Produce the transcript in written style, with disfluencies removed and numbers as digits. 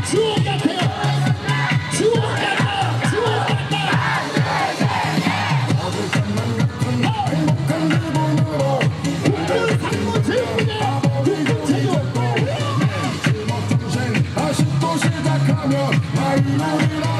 주옥 같아요. 주옥 같다. 주옥 같다. 행복한 기분으로 국물 상무 질문에 국제도 다시 또 시작하면 마이너리라